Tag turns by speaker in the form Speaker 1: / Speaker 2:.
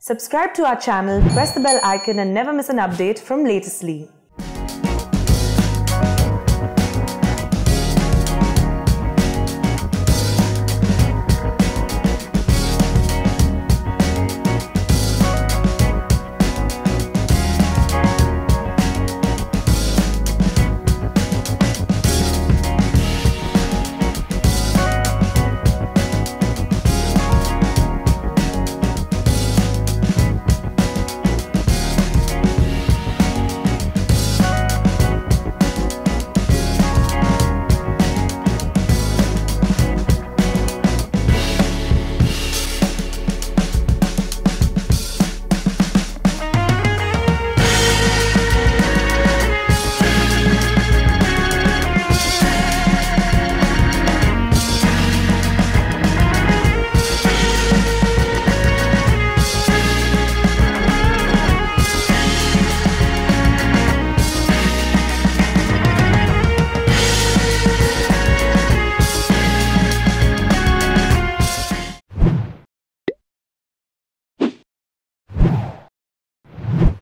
Speaker 1: Subscribe to our channel, press the bell icon and never miss an update from Latestly.